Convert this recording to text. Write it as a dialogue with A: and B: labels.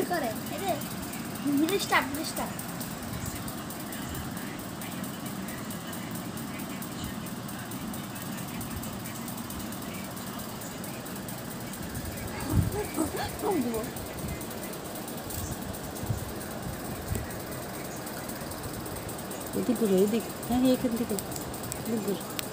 A: করে এই যে ব্রিজটা ব্রিজটা
B: এদিক ঘুরো এদিক, হ্যাঁ এখান থেকে এদিক ঘুরো।